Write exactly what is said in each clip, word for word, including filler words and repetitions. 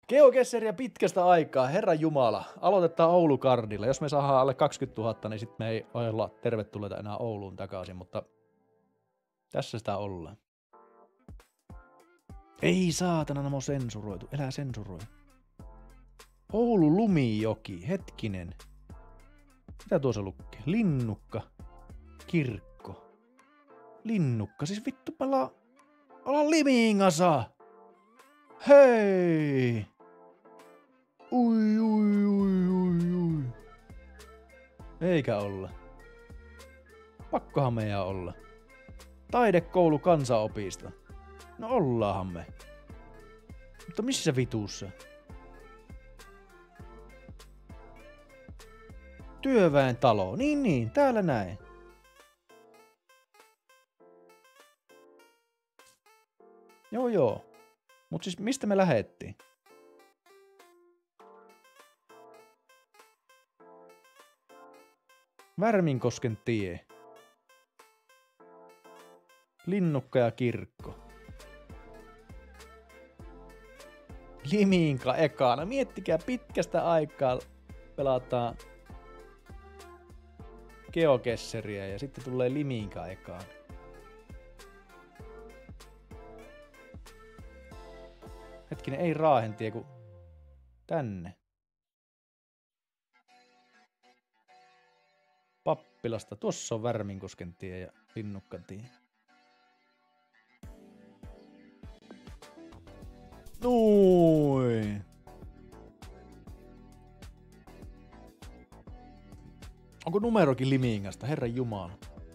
Geocacheria pitkästä aikaa, herran jumala. Aloitetaan Oulu-kardilla. Jos me saadaan alle kaksikymmentätuhatta, niin sitten me ei olla tervetulleita enää Ouluun takaisin, mutta tässä sitä ollaan. Ei saatana, nämä on sensuroitu. Elää sensuroi. Oulu Lumijoki, hetkinen. Mitä tuossa lukee? Linnukka. Kirkko. Linnukka, siis vittu palaa. Ollaan Limingassa. Hei! Ui, ui, ui, ui, ui. Eikä olla. Pakkohan meidän olla. Taidekoulu kansanopisto. No ollaanhan me. Mutta missä vituussa? Työväen talo. Niin niin, täällä näin. Joo joo. Mut siis mistä me lähettiin? Värminkosken tie. Linnukka ja kirkko. Liminka ekana. Miettikää, pitkästä aikaa pelataan Geocacheria ja sitten tulee Liminka ekana. Hetkinen, ei Raahentie, kun tänne. Pappilasta. Tuossa on Värminkosken tie ja Linnukkan tie. Noin. Onko numerokin Limingasta? Herran jumala.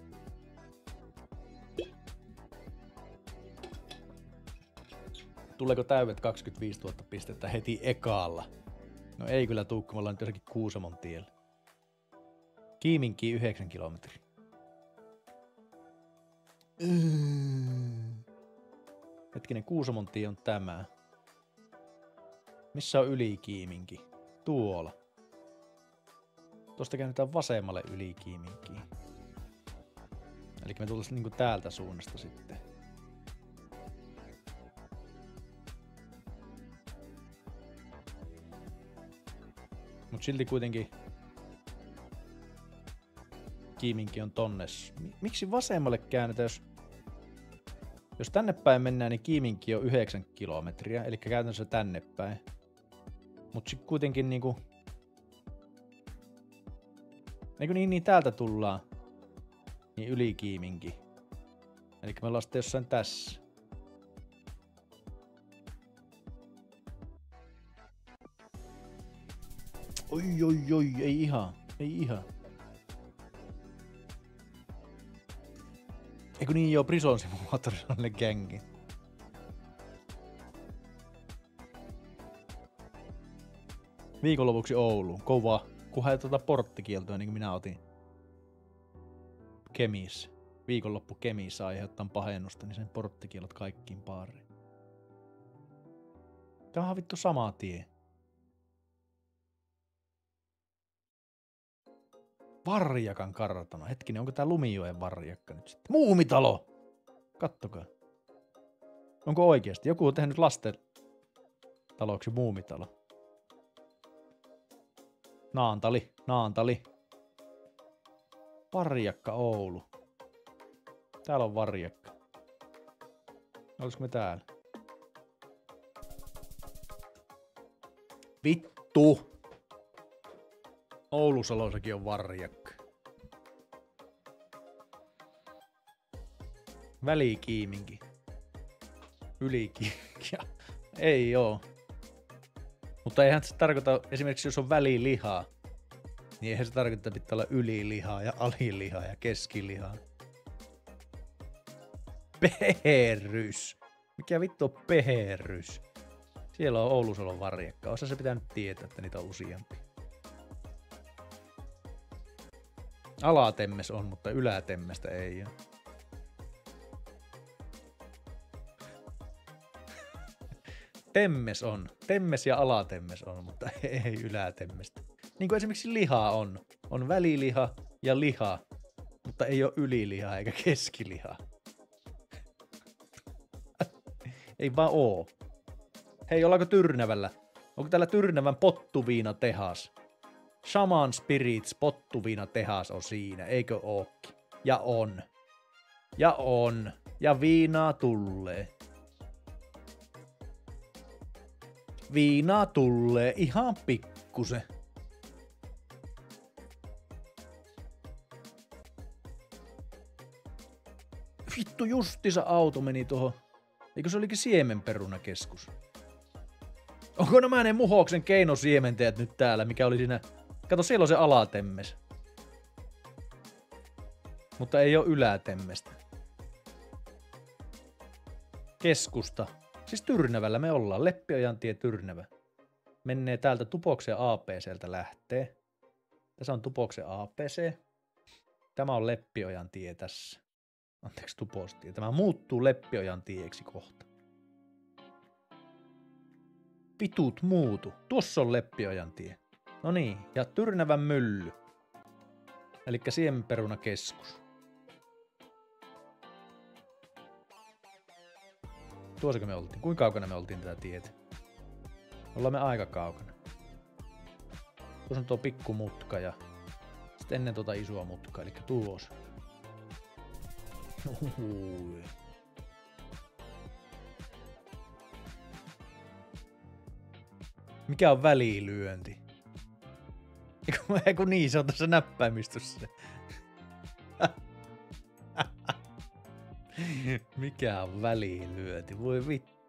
Tuleeko täydet kaksikymmentäviisituhatta pistettä heti ekaalla? No ei kyllä tuu, kun me ollaan nyt jossakin Kuusamon tiellä. Kiiminkiin yhdeksän kilometriä. Mm. Hetkinen, Kuusamon tie on tämä. Missä on Ylikiiminki? Tuolla. Tuosta käännetään vasemmalle Ylikiiminkiin. Eli me tullaan niinku täältä suunnasta sitten. Mut silti kuitenkin Kiiminki on tonne. Miksi vasemmalle käännetään, jos, jos tänne päin mennään, niin Kiiminki on yhdeksän kilometriä, eli käytännössä tänne päin. Mut sit kuitenkin niinku... Eikö niin, niin täältä tullaan? Niin yli Kiiminki. Eli me ollaan sitten jossain tässä. Oi oi oi, ei ihan, ei ihan. Eikö niin joo, Prison Simulatorissa on ne gängi. Viikonlopuksi Ouluun, kova. Kun haet tuota porttikieltoa, niin kuin minä otin Kemissä. Viikonloppu Kemissä aiheuttaa pahennusta, niin sen porttikielot kaikkiin baariin. Tämä on vittu sama tie. Varjakan kartano. Hetkinen, onko tää Lumijoen Varjakka nyt sitten? Muumitalo! Kattokaa. Onko oikeesti? Joku on tehnyt lasten taloksi Muumitalo. Naantali, Naantali. Varjakka Oulu. Täällä on Varjakka. Olisiko me täällä? Vittu! Oulusalossakin on Varjakka. Välikiiminki. Ylikiiminki. Ei oo. Mutta eihän se tarkoita, esimerkiksi jos on välilihaa, niin eihän se tarkoita, että pitää olla ylilihaa ja alilihaa ja keskilihaa. Peherrys. Mikä vittu on peherrys? Siellä on Oulusalon Varjakka. Osa se pitää nyt tietää, että niitä on useampia. Alatemmes on, mutta ylätemmestä ei ole. Temmes on. Temmes ja alatemmes on, mutta ei ylätemmestä. Niin kuin esimerkiksi liha on. On väliliha ja liha, mutta ei ole yliliha eikä keskiliha. Ei vaan oo. Hei, ollaanko Tyrnävällä? Onko täällä Tyrnävän pottuviina tehas? Shaman Spirits pottuviina tehas on siinä, eikö ookin? Ja on. Ja on. Ja viinaa tulee. Viinaa tulee ihan pikkusen. Vittu justissa auto meni tuohon. Eikö se olikin siemenperunakeskus? Onko nämä ne Muhoksen keinosiementäjät nyt täällä, mikä oli siinä? Kato, siellä on se alatemmes. Mutta ei ole ylätemmestä. Keskusta. Siis Tyrnävällä me ollaan. Leppiojantie Tyrnävä. Menee täältä Tupoksen A P C:ltä lähtee. Tässä on Tupoksen A P C. Tämä on Leppiojantie tässä. Anteeksi, Tupostie. Tämä muuttuu Leppiojantieksi kohta. Vitut muutu. Tuossa on Leppiojantie. No niin, ja Tyrnävän mylly. Elikkä siemenperunakeskus. Tuossako me oltiin? Kuinka kaukana me oltiin tätä tietä? Ollaan me aika kaukana. Tuossa on tuo pikku mutka ja sitten ennen tuota isoa mutkaa, eli tuossa. Uhui. Mikä on välilyönti? Eiku niin, se on tuossa näppäimistössä. Mikä on välilyönti? Voi vittu.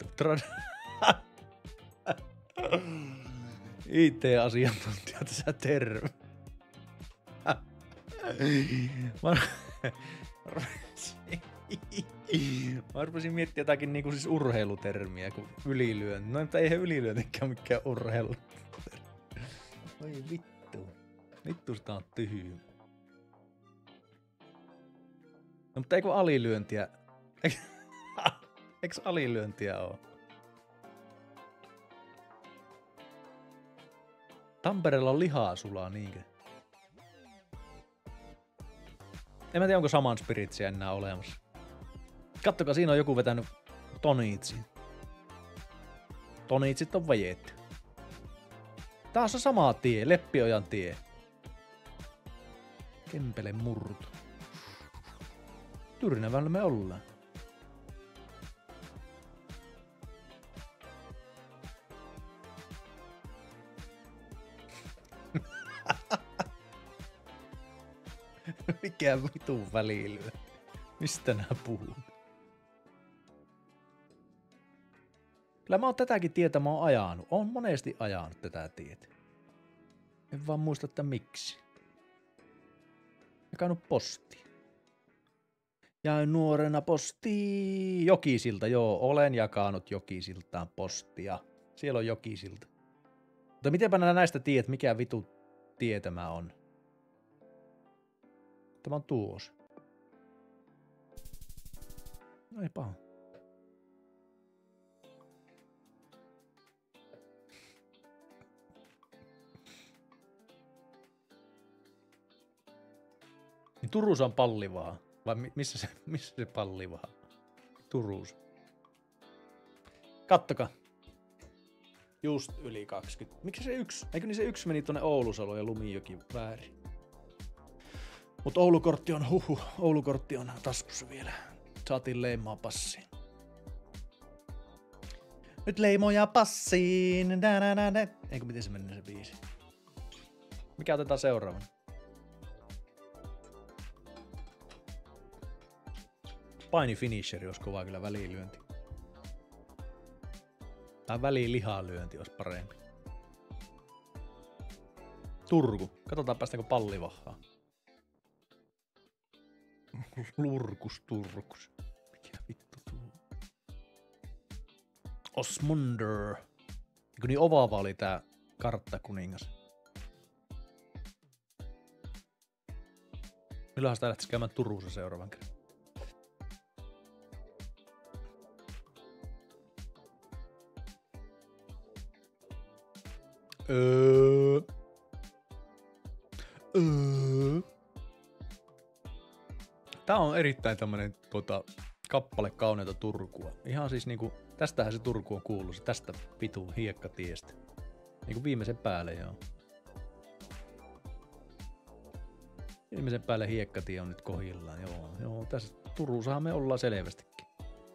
I T-asiantuntija tässä terve. Mä... Mä rupesin miettimään jotakin niinku siis urheilutermiä kuin ylilyönti. No mutta eihän ylilyöntikään mikään urheilu. Oi vittu. Vittu sitä on tyhjä. No mutta eikö alilyöntiä? Eikö alilyöntiä oo? Tampereella on lihaa sulaa niinkö? En mä tiedä onko Shaman Spiritsiä enää olemassa. Kattokaa, siinä on joku vetänyt toniitsi. Toniitsit on vajettu. Taas on sama tie, Leppiojan tie. Kempele murtu. Tyrnävällä me ollaan. Mikä vitun välilyö? Mistä nää puhuu? Kyllä mä oon tätäkin tietä mä oon ajanut. Oon monesti ajanut tätä tietä. En vaan muista, että miksi. Jakanut postia. Jäin nuorena postiin. Jokisilta, joo. Olen jakanut Jokisiltaan postia. Siellä on Jokisilta. Mutta mitenpä nää näistä tiedät, mikä vitu tie tämä on? Tämä on tuossa. No ei paha. Niin Turussa on Pallivaa. Vai missä se, missä se Pallivaa? Turussa. Kattokaa. Just yli kaksikymmentä. Miksi se yksi? Eikö niin se yksi meni tonne Oulusalo ja Lumijoki väärin? Mut Oulukortti on huhu. Oulukortti on taskussa vielä. Saatiin leimaa passiin. Nyt leimoja passiin. Eikö miten se meni se biisi? Mikä otetaan seuraavana? Paini finisheri olisi kova kyllä välilyönti. Tai välilihalyönti olisi parempi. Turku. Katsotaan päästäänkö Pallivahaan. Lurkus Turkus. Mikä vittu tuo? Osmunder. Eikö niin ovaava oli tää karttakuningas? Milloinhan sitä lähtis käymään Turussa seuraavan kerran? Öö. Öö. Tää on erittäin tämmönen tota, kappale kauneita Turkua. Ihan siis niinku, tästähän se Turku on kuullut, tästä vitun hiekkatiestä. Niinku viimeisen päälle, joo. Viimeisen päälle hiekkatie on nyt kohillaan, joo. Joo, tässä Turussahan me ollaan selvästikin.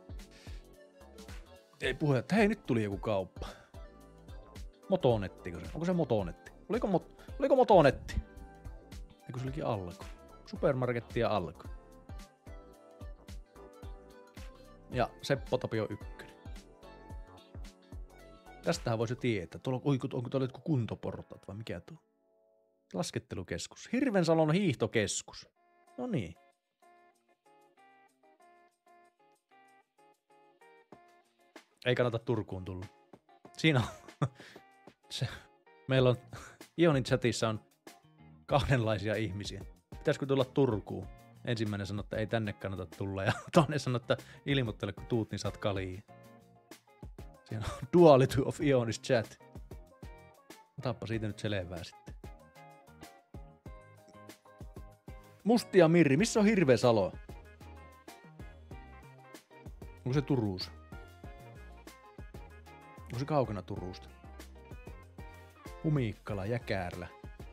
Ei puhe, että hei, nyt tuli joku kauppa. Motonettiko se? Onko se motonetti? Oliko, mot, oliko motonetti? Eikö se olikin Alko? Supermarkettia Alko. Ja Seppo Tapio ykkönen. Tästähän voisi jo tietää. Tuolla, onko, onko tuolla jotkut kuntoportaat vai mikä tuo? Laskettelukeskus. Hirvensalon hiihtokeskus. No niin. Ei kannata Turkuun tulla. Siinä on. Se, meillä on Ionin chatissa on kahdenlaisia ihmisiä. Pitäisikö tulla Turkuun? Ensimmäinen sanoo, että ei tänne kannata tulla, ja toinen sanoo, että ilmoittele kun tuut, niin saat kalia. Siinä on duality of Ionis chat. Otappa siitä nyt selvää sitten. Mustia Mirri, missä on Hirvesalo? Onko se Turussa? Onko se kaukana Turusta? Humiikkala, Jäkäärlä.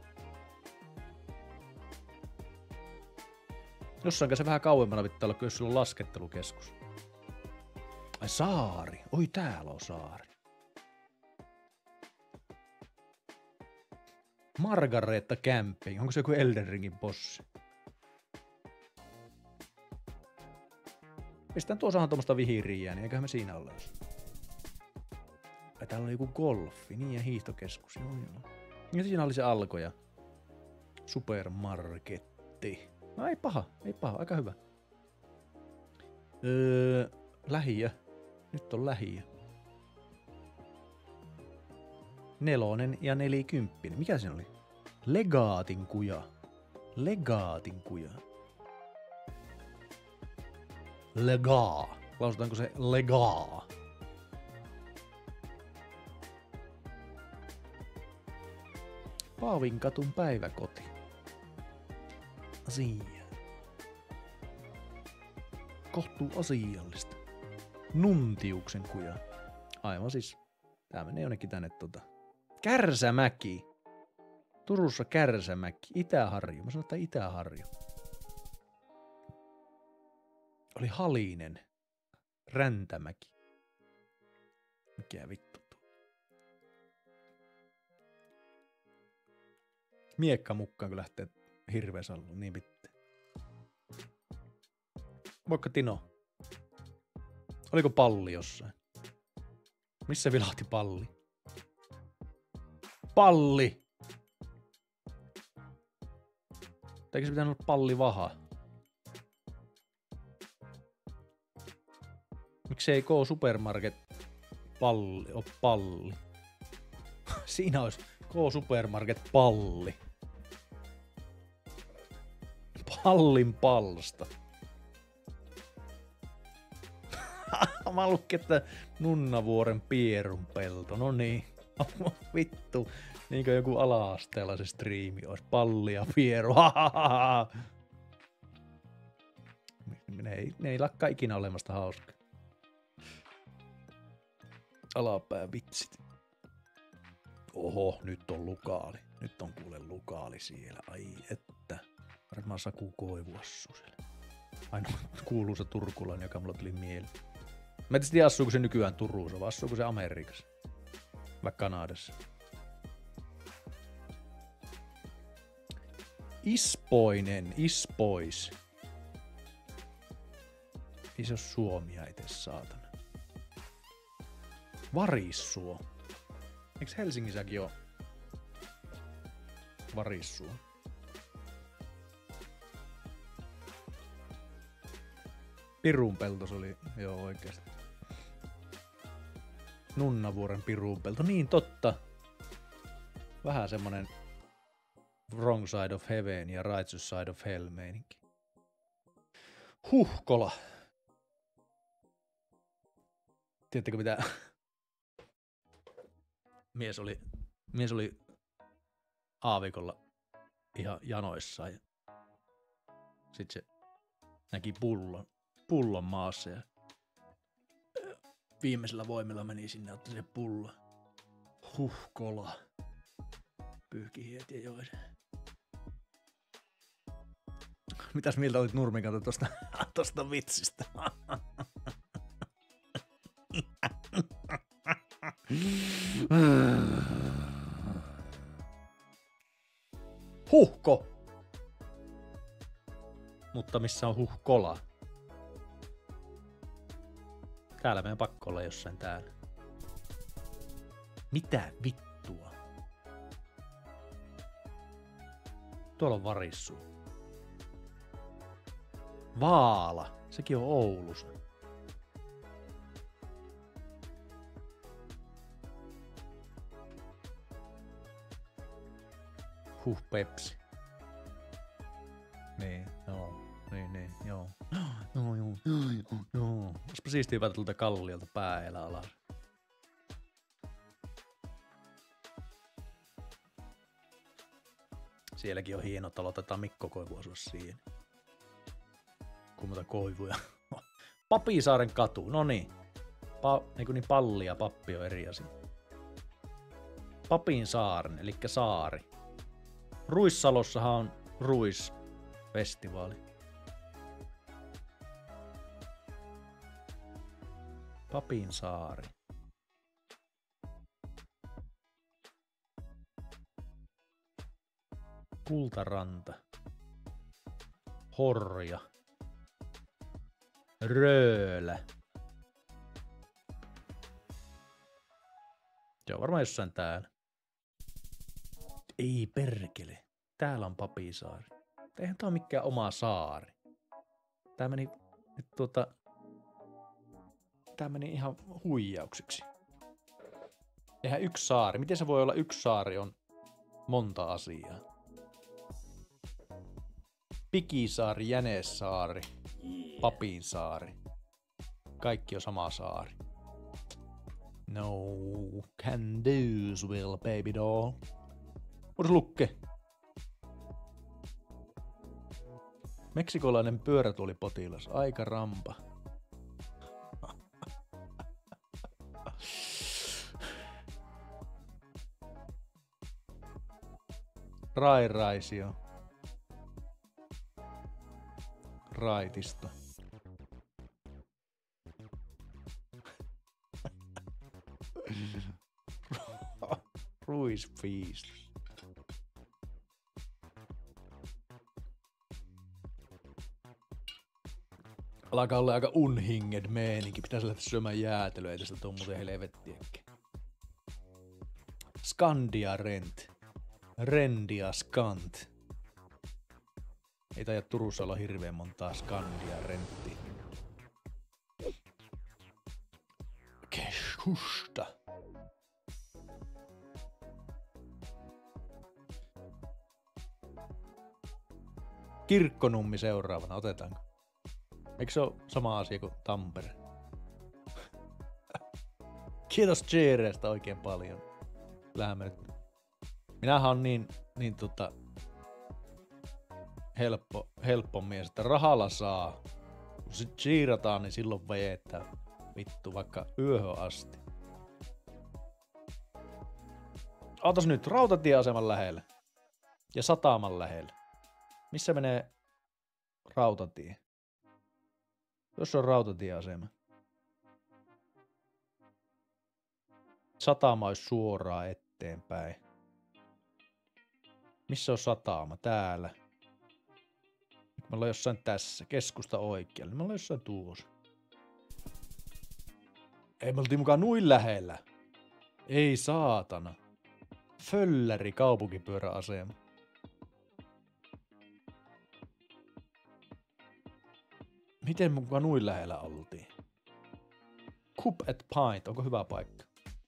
Jossain se vähän kauemmana pitää olla, jos sulla on laskettelukeskus. Ai saari. Oi täällä on saari. Margareta Camping. Onko se joku Elden Ringin bossi? Pistän tuossahan tuommoista vihiriää, niin eiköhän me siinä olla. Ai täällä on joku golfi, niin ja hiihtokeskus. Joo, joo. Ja siinä oli se Alko ja supermarketti. No ei paha, ei paha, aika hyvä. Öö, lähiö. Nyt on lähiö. Nelonen ja nelikymppinen. Mikä se oli? Legaatin kuja. Legaatin kuja. Legaa. Lausutaanko se legaa? Paavinkatun päiväkoti. Asia. Kohtuu asiallista. Nuntiuksen kuja. Aivan siis. Tää menee jonnekin tänne tota. Kärsämäki. Turussa Kärsämäki. Itäharju. Mä sanon, että Itäharju. Oli Halinen. Räntämäki. Mikä vittu tuo? Miekka mukaan, kun lähtee Hirvesalluun. Niin pitää. Moikka Tino. Oliko palli jossain? Missä vilahti palli? Palli! Eikö se pitänyt olla palli vaha? Miksei K-Supermarket palli ole palli? Siinä olisi K-Supermarket palli. Pallin palsta. Mä lukkin, että Nunnavuoren Pierun pelto. No niin. Vittu. Niinkö joku ala-asteella se striimi olisi. Palli ja Pieru. Ne ei, ne ei lakkaa ikinä olemasta hauskaa. Alapää vitsit. Oho, nyt on lukaali. Nyt on kuule lukaali siellä. Ai että. Varmaan Saku Koivuassu siellä. Ainoa kuuluisa turkulainen, joka mulla tuli mieleen. Mä en tiedä, asuuko se nykyään Turussa, vai asuuko se Amerikassa? Vai Kanadassa? Ispoinen, Ispois. Ei se oo Suomia itse, saatana. Varissuo. Eiks Helsingissäkin oo Varissuo? Pirunpelto se oli, joo oikeesti. Nunnavuoren Pirunpelto, niin totta. Vähän semmonen Wrong Side of Heaven ja Righteous Side of Hell meininki. Huhkola. Tiedättekö mitä? Mies oli, mies oli aavikolla ihan janoissaan ja sit se näki pullon, pullon maassa ja viimeisellä voimilla meni sinne ja otti se pullon. Huhkola. Pyyhkihiet ja joiden. Mitäs mieltä olit Nurmikalta tosta, tosta vitsistä? Huhko! Mutta missä on huhkola? Täällä meidän pakko olla jossain täällä. Mitä vittua? Tuolla on Varissu. Vaala. Sekin on Oulussa. Huh, Pepsi. Niin, joo. Niin, niin, joo. Joo, joo, joo, joo. Olisipa siistiä hypätä tuolta kalliolta pääelä alas. Sielläkin on hieno talo, taitaa Mikko Koivu asua siihen. Kummata koivuja. Papisaaren katu, no niin. Pa, niin, niin palli ja pappi on eri asia. Papinsaaren, eli saari. Ruissalossahan on Ruisfestivaali. Papinsaari. Kultaranta. Horja. Röölä. Se on varmaan jossain täällä. Ei perkele. Täällä on Papisaari. Eihän tää ole mikään oma saari. Tää meni nyt tuota... Tää meni ihan huijaukseksi. Eihän yksi saari. Miten se voi olla yksi saari on monta asiaa? Pikisaari, Jänessaari, Papinsaari. Kaikki on sama saari. No can do as well, baby doll. Ois lukke. Meksikolainen pyörätuolipotilas. Aika rampa. Rai Raisio. Raitisto. Ruisfiist. Alkaa olla aika unhinged meininki. Pitäisi lähteä syömään jäätelöä. Ei tästä tuu muuten helvettiäkin. Skandia Rent. Rendia Skant. Ei taida Turussa olla hirveän montaa Skandia Renttiä. Keskusta. Kirkkonummi seuraavana, otetaanko? Eikö se ole sama asia kuin Tampere? Kiitos cheereistä oikein paljon. Lähdemme nyt. Minähän on niin, niin tota, helppo, helppo mies, että rahalla saa. Kun sit cheerataan, niin silloin veetää vittu vaikka yöhön asti. Ootas nyt rautatieaseman lähellä. Ja sataman lähellä. Missä menee rautatie? Jos on rautatieasema. Satama olisi suoraan eteenpäin. Missä on satama? Täällä. Me ollaan jossain tässä. Keskusta oikealla. Me ollaan jossain tuossa. Ei me oltiin mukaan nuin lähellä. Ei saatana. Fölläri kaupunkipyöräasema. Miten mukaan nuin lähellä oltiin? Cup at Pint. Onko hyvä paikka?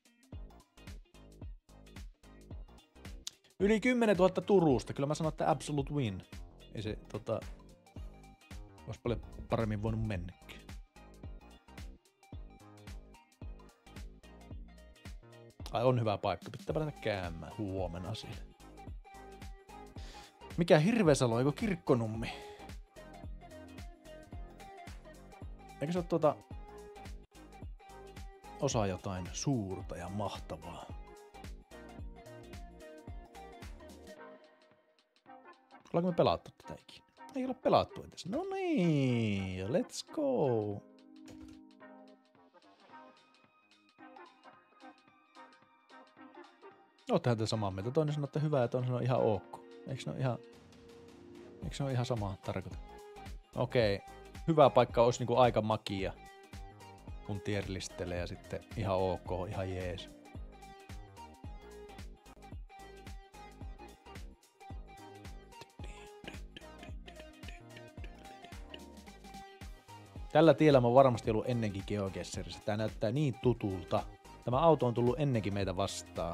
Yli kymmenen tuhatta Turusta. Kyllä mä sanon, että absolute win. Ei se tota... Ois paljon paremmin voinut mennäkin. Ai on hyvä paikka. Pitää päästä käymään huomenna siellä. Mikä Hirvesalo, eikö Kirkkonummi? Eikö se ole tuota... Osa jotain suurta ja mahtavaa? Ollaanko me pelattu tätä ikinä? Ei ole pelattu edes. No niin, let's go. Oottehan te samaa mieltä. Toinen sanoo, että hyvä ja toinen sanoo ihan ok. Eikö ne ole ihan, eikö ne ole ihan sama tarkoita? Okei. Hyvä paikka olisi niinku aika makia, kun tierlistelee ja sitten ihan ok, ihan jees. Tällä tiellä mä oon varmasti ollut ennenkin GeoGuessrissa. Tää näyttää niin tutulta. Tämä auto on tullut ennenkin meitä vastaan.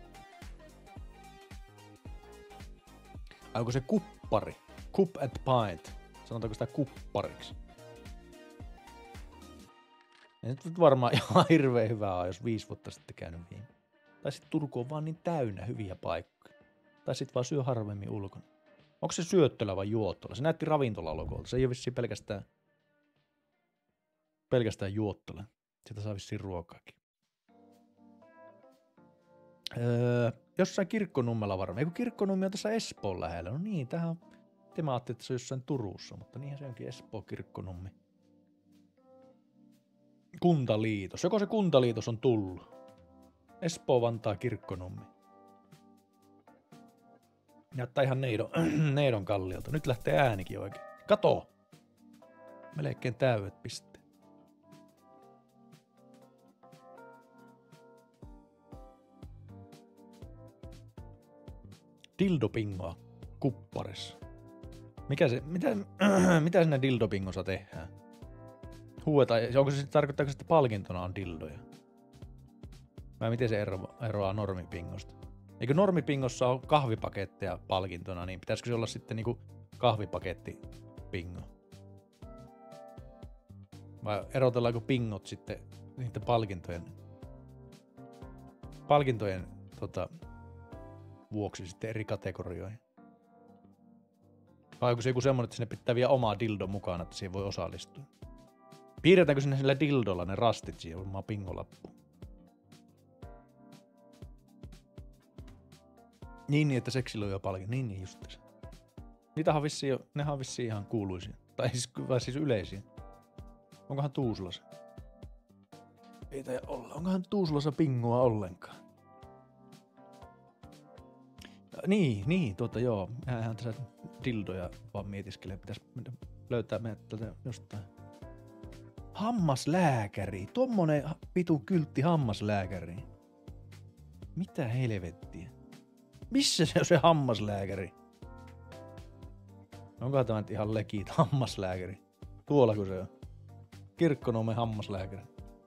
Ai onko se kuppari? Cup and pint. Sanotaanko sitä kuppariksi? Ei nyt varmaan ihan hirveän hyvää jos viisi vuotta sitten käynyt viime. Tai sitten Turku on vaan niin täynnä hyviä paikkoja. Tai sitten vaan syö harvemmin ulkona. Onko se syöttölä vai juottola? Se näytti ravintolalogolta. Se ei ole vissiin pelkästään, pelkästään juottola. Sitä saa vissiin ruokaakin. Öö, jossain Kirkkonummella varmaan. Eiku Kirkkonummi on tässä Espoon lähellä. No niin, tähän on... Te mä ajattelin, että se on jossain Turussa, mutta niinhän se onkin Espoo Kirkkonummi. Kuntaliitos. Joko se Kuntaliitos on tullut? Espoo, Vantaa, Kirkkonummi. Näyttää ihan neidon, neidon kalliolta. Nyt lähtee äänikin oikein. Kato! Melkein täydet pisteet. Dildopingoa kupparissa. Mikä se, mitä, mitä siinä dildopingossa tehdään? Huuetaan, onko se sitten, tarkoittaako se, että palkintona on dildoja? Vai miten se ero, eroaa normipingosta? Eikö normipingossa ole kahvipaketteja palkintona, niin pitäisikö se olla sitten niinku kahvipaketti pingo? Vai erotellaanko pingot sitten niiden palkintojen, palkintojen tota, vuoksi sitten eri kategorioihin? Vai onko se joku semmoinen, että sinne pitää vielä omaa dildo mukana, että siihen voi osallistua? Piirretäänkö sinne sillä dildolla ne rastit siihen omaa pingolappuun? Niin, niin, että seksillä on jo paljon. Niin, niin, just se. Niitähän vissiin, nehän on vissiin ihan kuuluisia. Tai siis, vai siis yleisiä. Onkohan Tuusulassa? Ei taida olla. Onkohan Tuusulassa pingoa ollenkaan? Niin, niin, tuota joo. Mähän tässä dildoja vaan mietiskelee. Pitäis löytää meidät tältä jostain. Hammaslääkäri. Tommonen vitun kyltti hammaslääkäri. Mitä helvettiä? Missä se on se hammaslääkäri? Onkohan tämä nyt ihan legit hammaslääkäri? Tuolla kun se on. Kirkkonummen hammaslääkäri.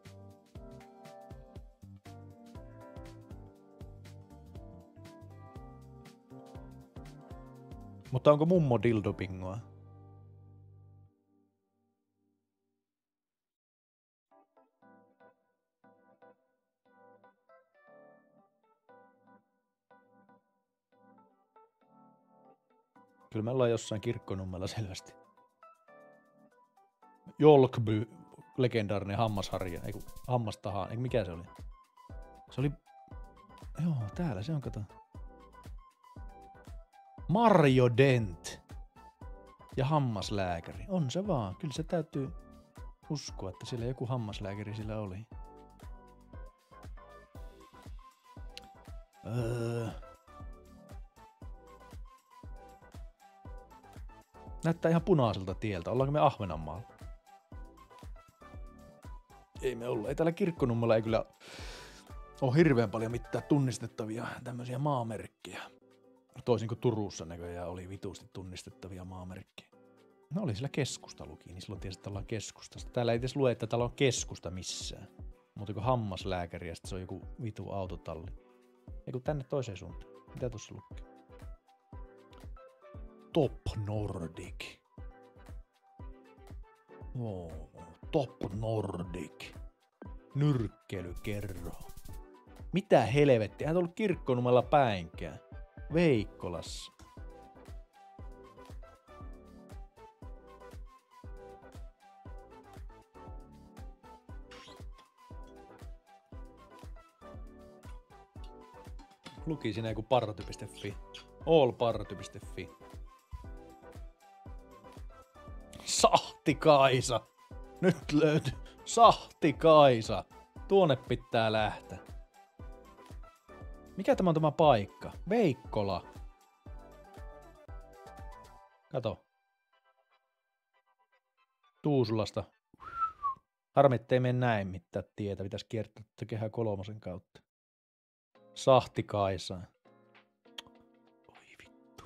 Mutta onko mummo dildopingoa? Kyllä me ollaan jossain Kirkkonummella selvästi. Jolkby, legendaarinen hammasharja, eiku hammastahaan, eiku mikä se oli? Se oli, joo täällä se on, kato. Mario Dent ja hammaslääkäri, on se vaan, kyllä se täytyy uskoa, että sillä joku hammaslääkäri sillä oli. Öö... Näyttää ihan punaiselta tieltä. Ollaanko me Ahvenanmaalla? Ei me olla. Ei täällä Kirkkonummella ei kyllä ole hirveän paljon mitään tunnistettavia tämmöisiä maamerkkejä. Toisin kuin Turussa näköjään oli vitusti tunnistettavia maamerkkejä. No oli sillä keskusta luki, niin silloin tiesi, että ollaan keskustasta. Täällä ei edes lue, että täällä on keskusta missään. Mutta kun hammaslääkäri ja sitten se on joku vitu autotalli. Eiku tänne toiseen suuntaan. Mitä tuossa lukee? Top Nordic. Oh, Top Nordic. Nyrkkeilykerho. Mitä helvettiä? Hän on tullut Kirkkonummella päinkään. Veikkolassa. Luki siinä joku party piste fi. allparty piste fi. Sahtikaisa. Nyt löytyy. Sahtikaisa. Tuonne pitää lähteä. Mikä tämä on tämä paikka? Veikkola. Kato. Tuusulasta. Harmi, ettei mene näin mitään tietä. Pitäisi kiertää Kehä kolmosen kautta. Sahtikaisa. Oi vittu.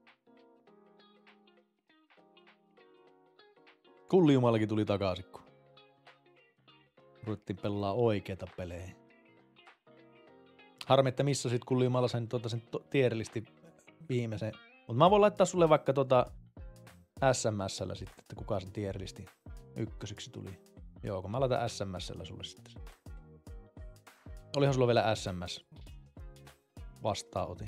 Kullijumallakin tuli takaisin, kun ruvettiin pelaa oikeita pelejä. Harmi, että missä sit Kullijumalla sen, tuota, sen tierlisti viimeisen. Mutta mä voin laittaa sulle vaikka tota S M S:llä sitten, että kuka sen tierlisti ykkösiksi tuli. Joo, kun mä laitan S M S:llä sulle sitten. Olihan sulla vielä S M S. Vastaanotin.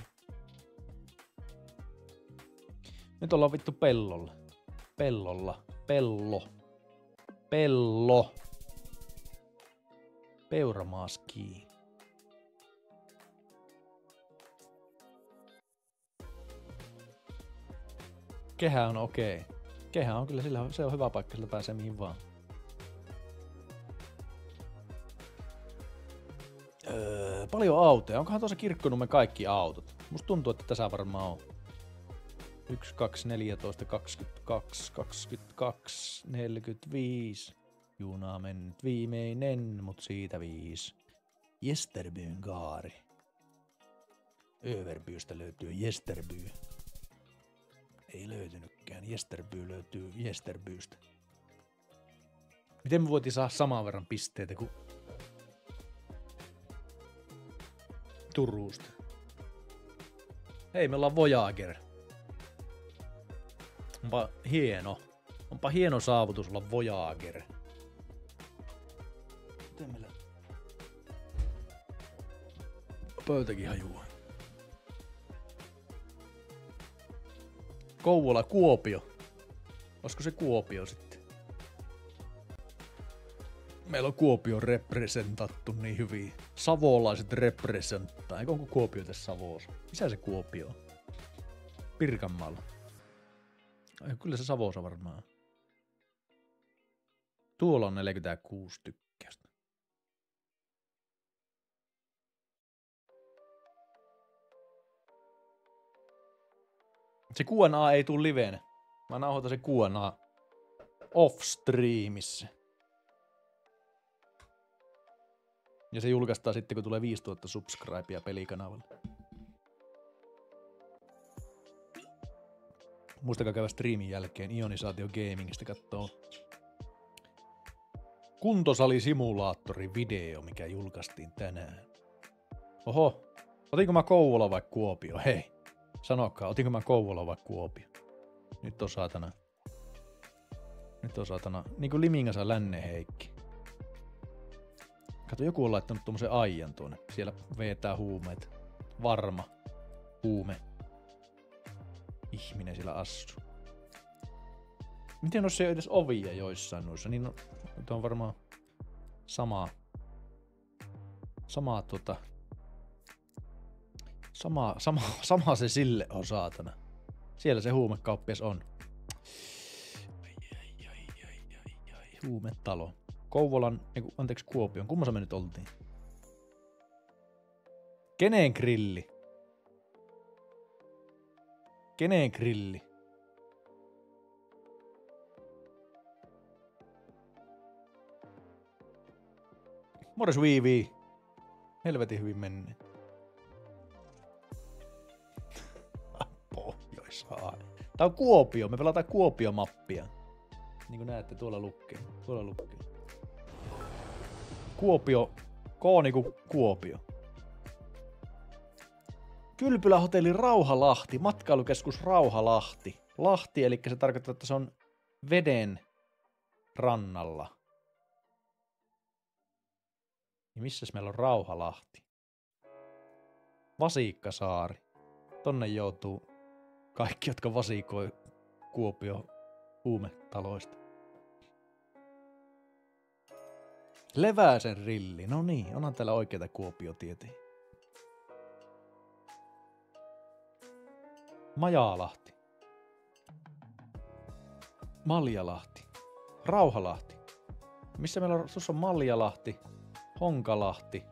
Nyt ollaan vittu pellolla. Pellolla. Pello. Pello. Peuramaaskiin. Kehä on okei. Okay. Kehä on kyllä, sillä se on hyvä paikka, sillä pääsee mihin vaan. Öö, paljon autoja. Onkohan tuossa Kirkkonummen kaikki autot? Musta tuntuu, että tässä varmaan on. yksi, kaksi, neljätoista, kaksikymmentäkaksi, kaksikymmentäkaksi, neljäkymmentäviisi. Juna mennyt viimeinen, mut siitä viisi. Jesterbyn kaari. Överbyystä löytyy Jesterby. Ei löytynytkään. Jesterby löytyy Jesterbyystä. Miten me voitiin saada saman verran pisteitä kuin Turusta? Hei, me ollaan Voyager. Onpa hieno. Onpa hieno saavutus olla Voyager. Miten meillä pöytäkin hajuaa. Kouvola, Kuopio. Olisiko se Kuopio sitten? Meillä on Kuopio representattu niin hyvin. Savolaiset representtaa. Eikö onko Kuopio tässä Savossa? Missä se Kuopio on? Pirkanmaalla. Ai, kyllä se Savossa varmaan. Tuolla on neljäkymmentäkuusi tykkäystä. Se Q and A ei tuu liveenä. Mä nauhoitan se Q and A off-streamissa. Ja se julkaistaan sitten, kun tulee viisituhatta subscribea pelikanavalle. Muistakaa käydä striimin jälkeen Ionisaatio Gamingista kattoo kuntosalisimulaattori video, mikä julkaistiin tänään. Oho, otinko mä Kouvola vai Kuopio? Hei, sanokaa, otinko mä Kouvola vai Kuopio? Nyt on saatana. Nyt on saatana. Niinku Limingassa Länne Heikki. Kato, joku on laittanut tommosen aijan tuonne. Siellä vetää huumeita. Varma. Huume. Ihminen siellä asuu. Miten on se edes ovia joissain noissa? Niin on, on varmaan samaa. Samaa tota. Sama, sama, sama se sille on saatana. Siellä se huumekauppias on. Ai, ai, ai, ai, ai, ai. Huumetalo. Kouvolan, eiku, anteeksi Kuopion. Kummassa me nyt oltiin? Keneen grilli? Keneen grilli? Morjes Viivi. Helvetin hyvin menneen. Pohjois-Aa. Tää on Kuopio. Me pelataan Kuopio-mappia. Niin kuin näette, tuolla lukkee. Tuolla lukkee. Kuopio. K niinku Kuopio. Kylpylähotelli Rauhalahti. Matkailukeskus Rauhalahti. Lahti, eli se tarkoittaa, että se on veden rannalla. Ja missäs meillä on Rauhalahti? Vasiikkasaari. Tonne joutuu kaikki, jotka vasiikoi Kuopio huumetaloista. Leväisen rilli. No niin, onhan täällä oikeita Kuopio-tietoja. Majalahti. Maljalahti. Rauhalahti. Missä meillä on? Tuossa on Maljalahti, Honkalahti,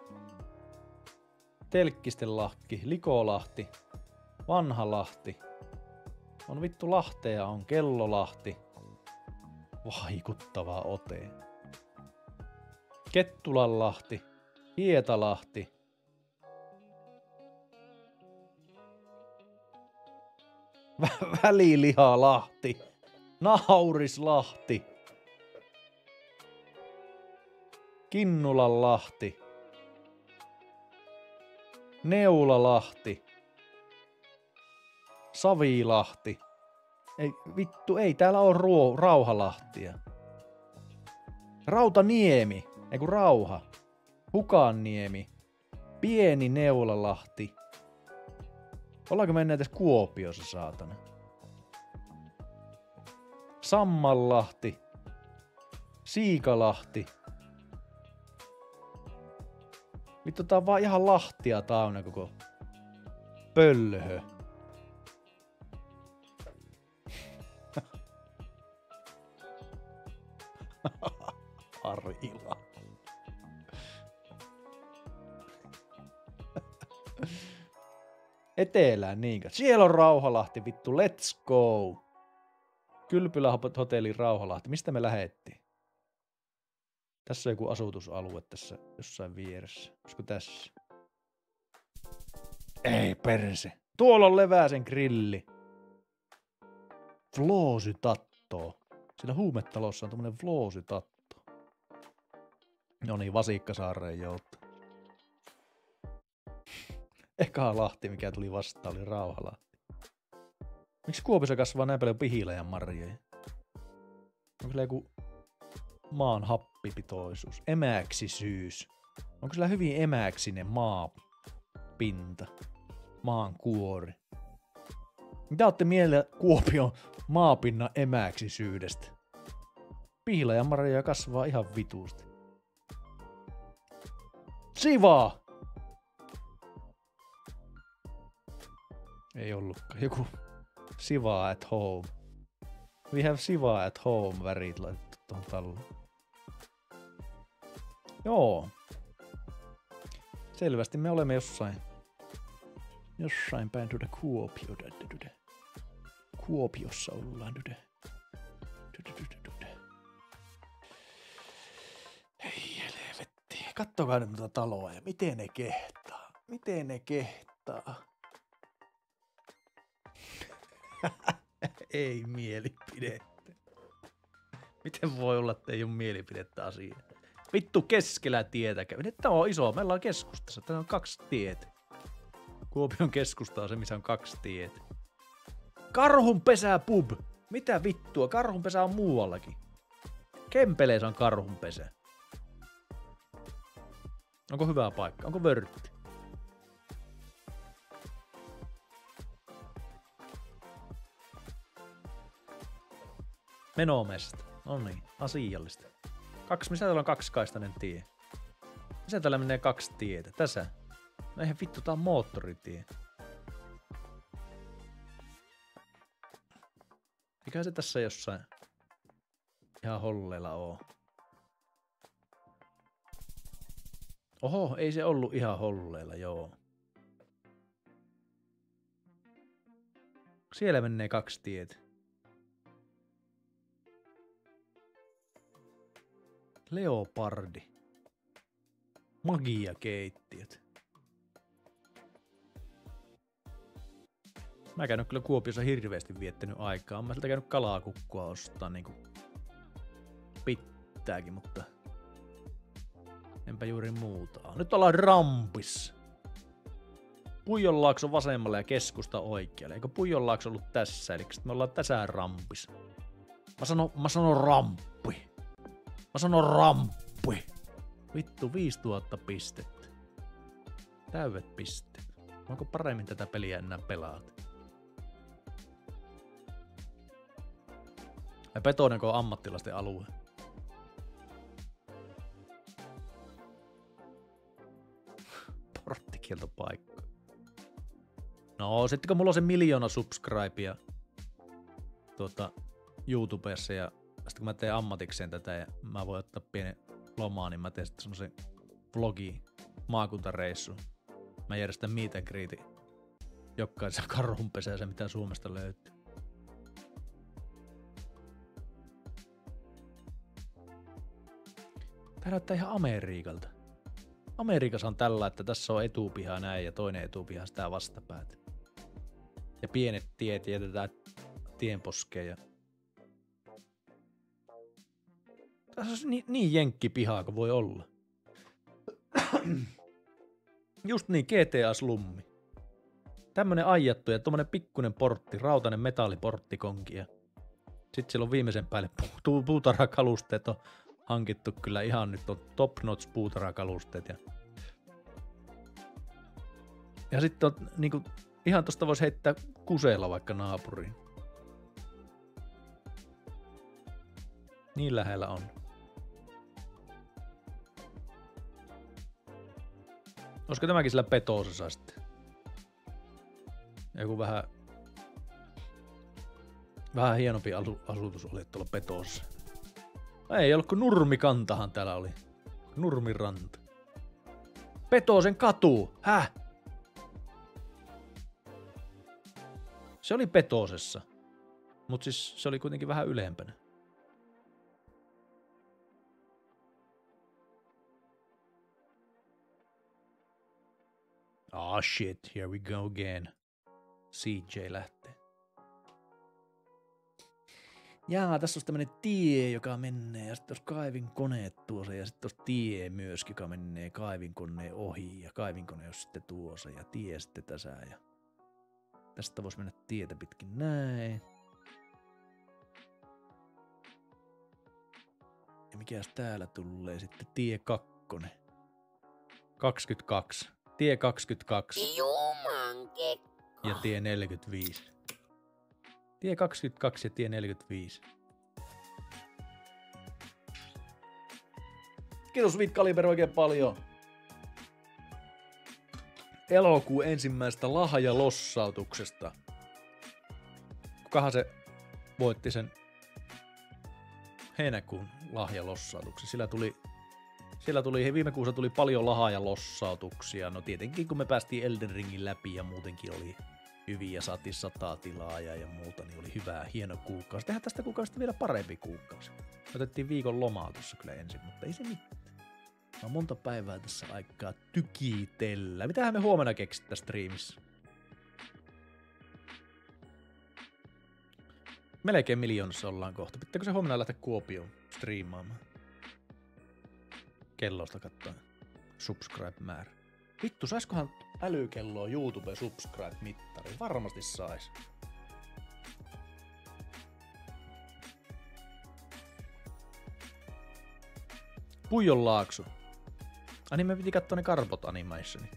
Telkkistenlahti, Likolahti, Vanhalahti. On vittu lahteja, on Kellolahti. Vaikuttava ote. Kettulanlahti, Hietalahti. Vä- Välilihalahti, Naurislahti, Kinnulanlahti, Neulalahti, Savilahti. Ei vittu, ei täällä on ruo, Rauhalahtia. Rautaniemi, ei kun Rauha. Hukanniemi, Pieni Neulalahti. Ollaanko me edes Kuopiossa, saatana? Sammanlahti, Siikalahti. Vittu, tää on vaan ihan lahtia täynnä koko pöllöhö. Arila. Etelään niinkö? Siellä on Rauhalahti, vittu, let's go. Kylpylä hotelli Rauhalahti. Mistä me lähettiin? Tässä on joku asutusalue tässä jossain vieressä. Olisiko tässä? Ei perse. Tuolla on Levääsen grilli. Floosytatto. Siellä huumetalossa on tommonen floosytatto. No niin, Vasikkasaareen joutta. Eka lahti, mikä tuli vastaan, oli Rauhalahti. Miksi Kuopiossa kasvaa näin paljon pihiläjän marjoja? Onko sillä joku maan happipitoisuus? Emäksisyys. Onko sillä hyvin emäksinen maapinta? Maan kuori. Mitä ootte mieltä Kuopion maapinnan emäksisyydestä? Pihiläjän marjoja kasvaa ihan vituusti. Siva! Ei ollutkaan. Joku Siva at home. We have Siva at home värit laitettu tuohon talloon. Joo. Selvästi me olemme jossain. Jossain päin tuoda Kuopio. Kuopiossa ollaan tuoda. Hei helvetti. Kattokaa nyt tuota taloa ja miten ne kehtaa. Miten ne kehtaa. Ei mielipidettä. Miten voi olla, että ei ole mielipidettä asiaa? Vittu keskellä tietä kävi. Tämä on iso. Meillä on keskustassa. Täällä on kaksi tietä. Kuopion keskusta on se, missä on kaksi tietä. Karhunpesä pub. Mitä vittua? Karhunpesä on muuallakin. Kempeleessä on karhunpesä. Onko hyvä paikka? Onko vörtti? Menomesta. No niin, asiallista. Kaksi, missä täällä on kaksikaistainen tie? Missä täällä menee kaksi tietä? Tässä. No eihän vittu, tää on moottoritie. Mikä se tässä jossain ihan holleilla oo? Oho, ei se ollut ihan holleilla, joo. Siellä menee kaksi tietä. Leopardi. Magiakeittiöt. Mä en käynyt kyllä Kuopiossa hirveästi viettänyt aikaa. Mä sieltä käynyt kalakukkua ostaa niinku pittääkin, mutta enpä juuri muuta. Nyt ollaan Rampissa. Puijonlaakso vasemmalle ja keskusta oikealle. Eikö Puijonlaakso ollut tässä? Eli me ollaan tässä Rampissa. Mä sanon, mä sanon ramppi. Mä sanon ramppi. Vittu, viisituhatta pistettä. Täydet pisteet. Onko paremmin tätä peliä enää pelaat? Ja Petonenko on ammattilaisten alue. Porttikieltopaikka. No, sitten kun mulla on se miljoona subscribea tuota, YouTubessa ja sitten kun mä teen ammatikseen tätä ja mä voin ottaa pienen lomaa, niin mä teen sitten semmosen vlogi maakuntareissu. Mä järjestän meet and greetin jokaisen karhunpesäisen, mitä Suomesta löytyy. Tää näyttää ihan Amerikalta. Amerikassa on tällä, että tässä on etupiha näin ja toinen etupiha sitä vastapäätä. Ja pienet tiet jätetään tienposkeen. Ja... Tässä on niin, niin jenkkipihaa kuin voi olla. Just niin, G T A-slummi. Tämmönen aijattu ja tommonen pikkunen portti, rautainen metalliporttikonki. Ja sit siellä on viimeisen päälle pu- puutarhakalusteet on hankittu kyllä ihan nyt on top notch puutarhakalusteet. Ja, ja sitten on niinku, ihan tosta voisi heittää kuseella vaikka naapuriin. Niin lähellä on. Olisiko tämäkin sillä Petosessa sitten? Joku vähän, vähän hienompi asu, asutus oli tuolla Petosessa. Ei ollut kuin Nurmikantahan täällä oli. Nurmiranta. Petosen katu! Häh? Se oli Petosessa. Mut siis se oli kuitenkin vähän ylempänä. Ah shit, here we go again. C J lähtee. Jaa, tässä on tämmönen tie, joka menee, ja sitten olisi kaivinkoneet tuossa, ja sitten olisi tie myöskin, joka menee kaivinkoneen ohi, ja kaivinkone on sitten tuossa, ja tie sitten tässä, ja tästä voisi mennä tietä pitkin näin. Ja mikäs täällä tulee sitten? Tie kakkonen. kaksikymmentäkaksi. Tie kaksikymmentäkaksi. Jumankekko. Ja tie neljäkymmentäviisi. Tie kaksikymmentäkaksi ja tie neljäkymmentäviisi. Kiitos Sweet Caliber oikein paljon. Elokuun ensimmäisestä lahjalossautuksesta. Kukahan se voitti sen heinäkuun lahjalossautuksen? Sillä tuli, sillä tuli, viime kuussa tuli paljon lahjalossautuksia. No tietenkin kun me päästiin Elden Ringin läpi ja muutenkin oli hyviä ja saatiin sataa tilaajaa ja muuta, niin oli hyvää, hieno kuukausi. Tehdään tästä kuukausista vielä parempi kuukausi. Otettiin viikon lomaa tuossa kyllä ensin, mutta ei se mitään. On monta päivää tässä aikaa tykitellä. Mitähän me huomenna keksitään striimissä? Melkein miljoonassa ollaan kohta. Pitääkö se huomenna lähteä Kuopioon striimaamaan? Kellosta katsoen. Subscribe-määrä. Vittu, saiskohan älykelloa YouTube subscribe-mittari? Varmasti sais. Puijon laakso. Ai niin me piti katsoa ne karpot animationi.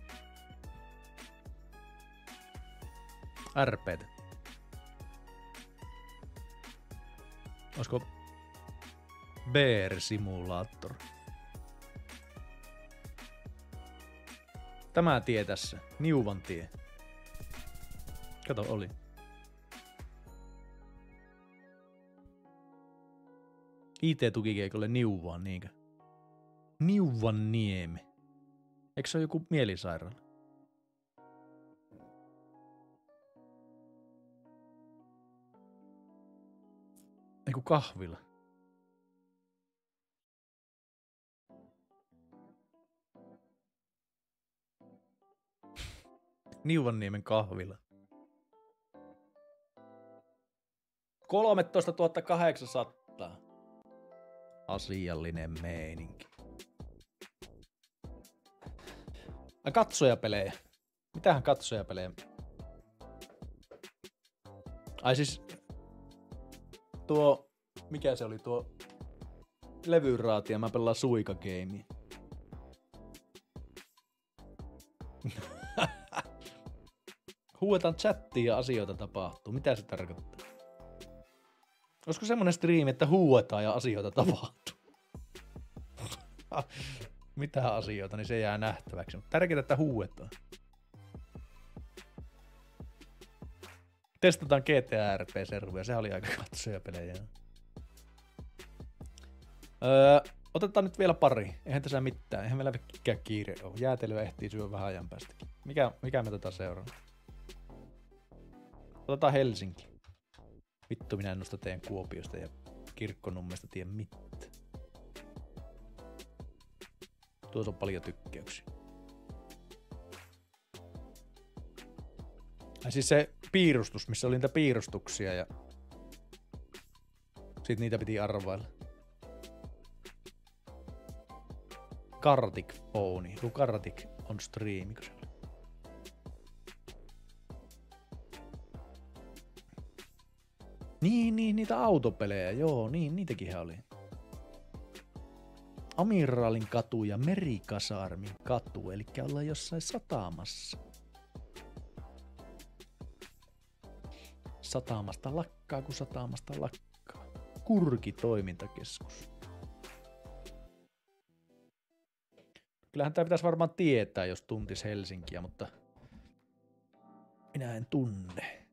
R P:tä. Olisiko Bear Simulator? Tämä tie tässä. Niuvan tie. Kato, oli. I T-tukikeikolle Niuvaan, niinkö? Niuvan niemi. Eikö se ole joku mielisairaala? Eiku kahvila. Niuvanniemen kahvila. kolmetoistatuhatta kahdeksansataa. Asiallinen meininki. Ai katsojapelejä. Mitähän katsojapelejä? Ai siis tuo, mikä se oli tuo levyraati ja mä pelaan suikageimia. Huuetaan chattiin ja asioita tapahtuu. Mitä se tarkoittaa? Olisiko semmonen striimi, että huuetaan ja asioita tapahtuu? Mitä asioita, niin se jää nähtäväksi. Mutta tärkeintä, että huuetaan. Testataan G T A R P-servuja. Se oli aika katsojapelejä. Öö, otetaan nyt vielä pari. Eihän tässä mitään. Eihän meillä mikään kiire ole. Jäätelyä ehtii syödä vähän ajan päästäkin. Mikä, mikä me otetaan seuraava? Otetaan Helsinki. Vittu, minä en nosta teidän Kuopiosta ja Kirkkonummesta tien mitään. Tuossa on paljon tykkäyksiä. Ja siis se piirustus, missä oli niitä piirustuksia ja sit niitä piti arvailla. Kartik Phone. Joku Kartik on streamiko se oli? Niin, niin, niitä autopelejä, joo, niin, niitäkin oli. Amiraalin katu ja Merikasarmin katu, eli ollaan jossain satamassa. Satamasta lakkaa, kun satamasta lakkaa. Kurki toimintakeskus. Kyllähän tää pitäisi varmaan tietää, jos tuntis Helsinkiä, mutta minä en tunne.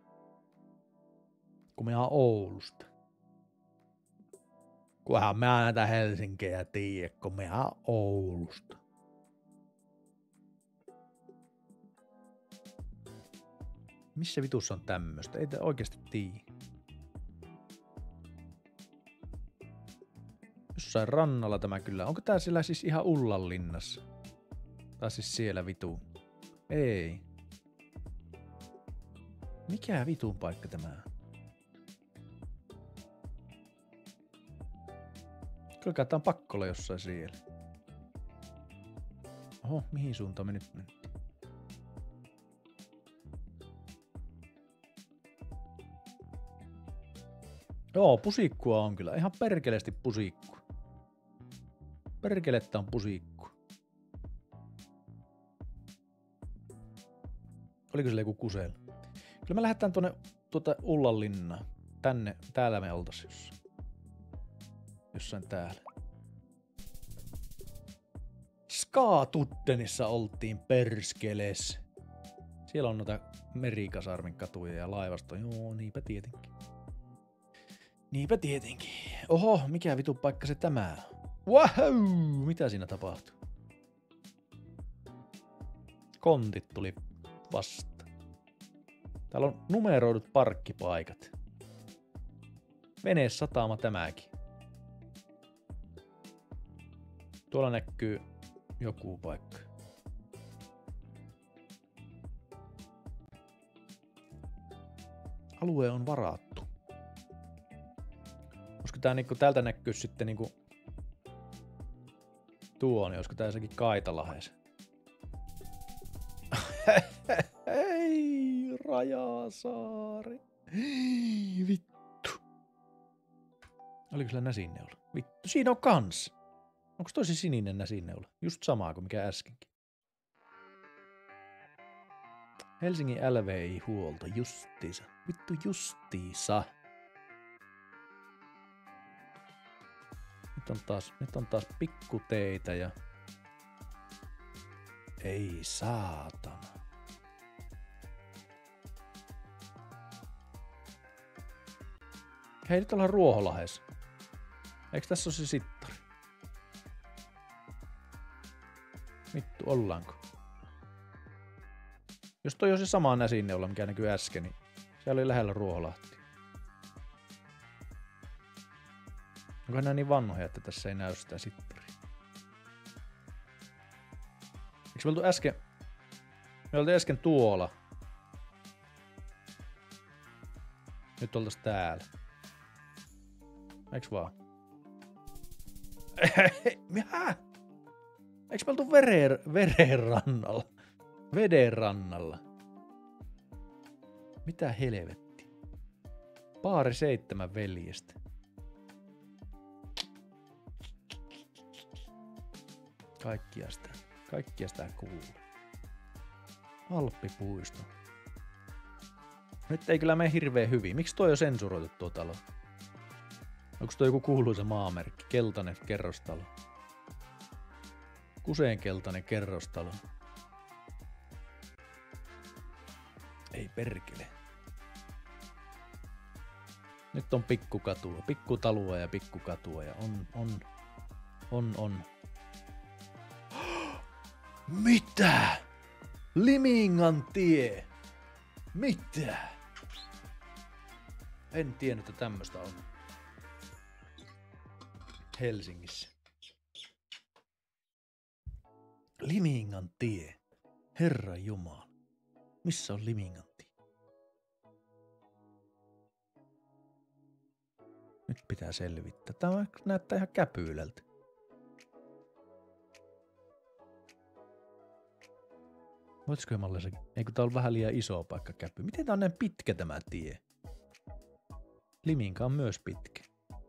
Kun minä oon Oulusta. Kunhan mä näitä Helsinkiä tiedä, kun minä oon Oulusta. Missä vitussa on tämmöstä? Ei tää oikeesti tiedä. Jossain rannalla tämä kyllä. Onko tää siellä siis ihan Ullanlinnassa? Tai siis siellä vitu. Ei. Mikä vitun paikka tämä on? Kyllä tää on pakko olla jossain siellä. Oho, mihin suuntaan me nyt mentiin? Joo, pusikkua on kyllä. Ihan perkeleesti pusikkua. Perkelettä on pusikkua. Oliko sillä joku kusel? Kyllä me lähdetään tuonne tuota Ullanlinnaan. Tänne, täällä me oltais jossain. Jossain täällä. Skaatuttenissa oltiin perskeles. Siellä on noita Merikasarmin katuja ja laivasto. Joo, niinpä tietenkin. Niinpä tietenkin. Oho, mikä vitu paikka se tämä on? Wow! Mitä siinä tapahtuu? Kontit tuli vasta. Täällä on numeroidut parkkipaikat. Venesatama tämäkin. Tuolla näkyy joku paikka. Alue on varattu. Olisiko tää niinku täältä näkyy sitten niinku tuo, niin olisiko tää jossakin Kaitalahes? Hei, Rajasaari. Hei, vittu. Oliko sillä näsinneula? Vittu, siinä on kans. Onko tosi sininen näsinneula? Just samaa kuin mikä äskenkin. Helsingin L V I-huolto, justiisa. Vittu justiisa. Nyt on taas, nyt on taas pikkuteitä ja... Ei saatana. Hei, nyt ollaan Ruoholahdessa. Eikö tässä ole se sittari? Vittu, ollaanko? Jos toi on se sama näsinneula, mikä näkyy äsken, niin siellä oli lähellä Ruoholahtia. Onko nämä niin vanhoja, että tässä ei näy sitä sittaria? Eikö me oltu äsken... Me oltiin äsken tuolla. Nyt oltais täällä. Eiks vaan? Mitä? Eiks me oltu veren, veren rannalla? Veden rannalla. Mitä helvetti? Paari seitsemän veljestä. Kaikkia sitä, kaikkia sitä kuuluu. Alppipuisto. Nyt ei kyllä mene hirveän hyvin. Miksi toi on sensuroitu tuo talo? Onko toi joku kuuluisa maamerkki? Keltainen kerrostalo. Kuseen keltainen kerrostalo. Ei perkele. Nyt on pikkukatua, pikkutalua ja pikkukatua ja on, on, on, on. Mitä? Limingan tie? Mitä? En tiennyt, että tämmöstä on Helsingissä. Limingan tie. Herra Jumala. Missä on Limingan tie? Nyt pitää selvittää. Tämä näyttää ihan käpyylältä. Voitaiskohan mallia sekin? Ei kun tää on vähän liian iso paikka käpy. Miten tää on näin pitkä tämä tie? Liminka on myös pitkä.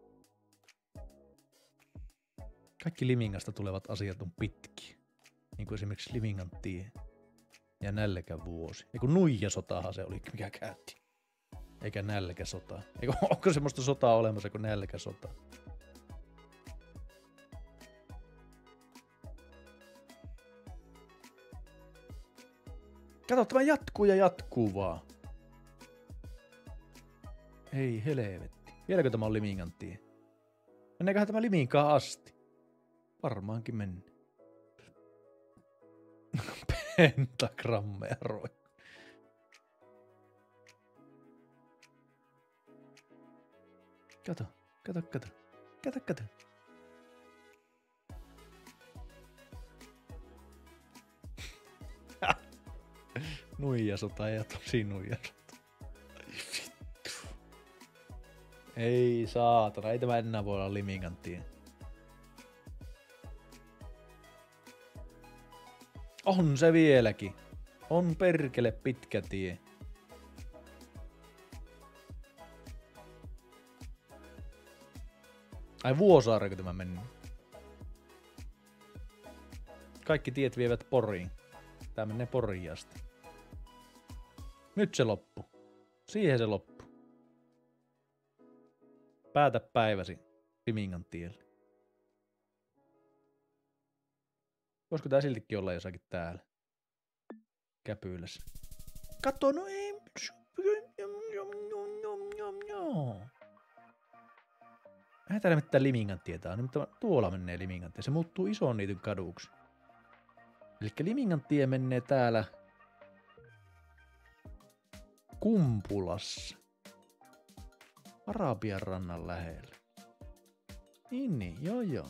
Kaikki Limingasta tulevat asiat on pitkiä. Niin kuin esimerkiksi Limingan tie. Ja nälkävuosi. Eiku nuijasotahan se oli, mikä käytti. Eikä nälkäsota. Eiku, onko semmoista sotaa olemassa kuin nälkäsota? Kato, tämä jatkuu ja jatkuu vaan. Ei helvetti. Vieläkö tämä on Limingan tie? Menneeköhän tämä Liminkaan asti? Varmaankin mennä. Pentagrammeja roi. Kato, kato, kato. Kato, kato. Nuijasota ja tosi nuijasota. Vittu. Ei saatana, ei tämä enää voi olla Limingan tie. On se vieläkin. On perkele pitkä tie. Ai Vuosaareko tämä mennyt? Kaikki tiet vievät Poriin. Tää menee Poriin asti. Nyt se loppu. Siihen se loppu. Päätä päiväsi Limingan tielle. Voisiko tää siltikin olla jossakin täällä? Käpylässä. Kato, no ei. Eihän täällä mitään Limingan tietää. Nimittäin tuolla menee Limingan tie. Se muuttuu ison niityn kaduksi. Elikkä Limingan tie menee täällä Kumpulassa. Arabian rannan lähellä. Niin, niin, joo joo.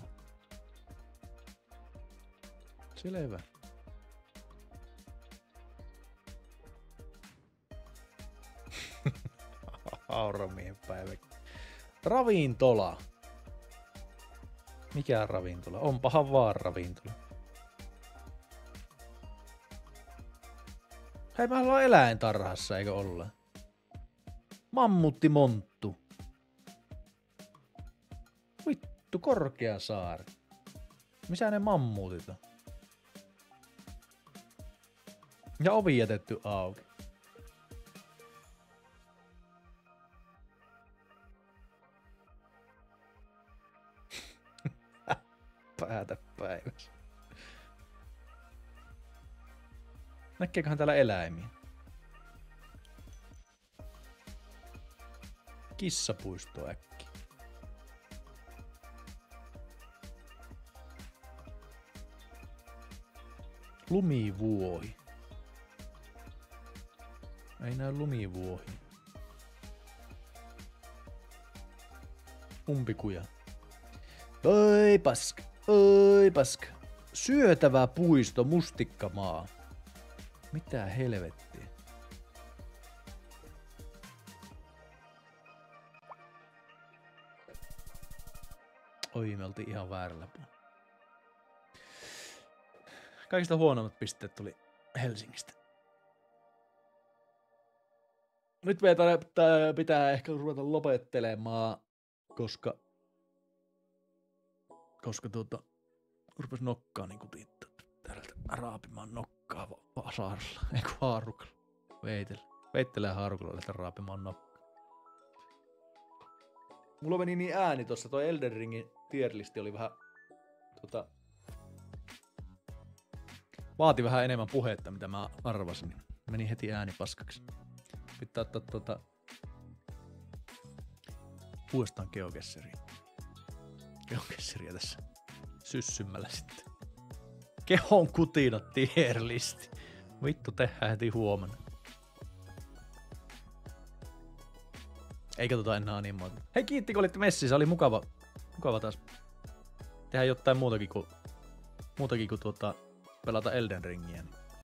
Selvä. Auramien päivä. Ravintola. Mikä on ravintola? Onpahan vaan ravintola. Hei, mä ollaan eläintarhassa, eikö olla? Mammutti Monttu. Vittu, Korkeasaari. Missä ne mammuutit on? Ja ovi jätetty auki. Päätä päivässä. Näkeeköhän täällä eläimiä? Kissapuisto äkki. Lumivuohi. Ei näy lumivuohi. Umpikuja. Oi paska, oi paska. Syötävä puisto, mustikkamaa. Mitä helvettiä? Oi, me oltiin ihan väärällä puolella. Kaikista huonommat pisteet tuli Helsingistä. Nyt meidän pitää, pitää ehkä ruveta lopettelemaan, koska koska tuota rupes nokkaa niinku tiittaa täältä raapimaan nokkaa vasaaralla, eiku haarukalla. Veitellä. Veittelee haarukalla lähteä raapimaan nokkaa. Mulla meni niin ääni tossa, toi Elden Ringin tierlisti oli vähän tota vaati vähän enemmän puhetta, mitä mä arvasin. Meni heti ääni paskaksi. Pitää ottaa tota Uudestaan geokesseriä. Geokesseria tässä syssymmällä sitten. Kehon kutinat tierlisti. Vittu, tehdään heti huomenna. Ei katsota enää animoita. Hei, kiitti kun olitte messissä. Oli mukava, mukava taas tehdä jotain muutakin kuin, muutakin kuin tuota, pelata Elden Ringiä.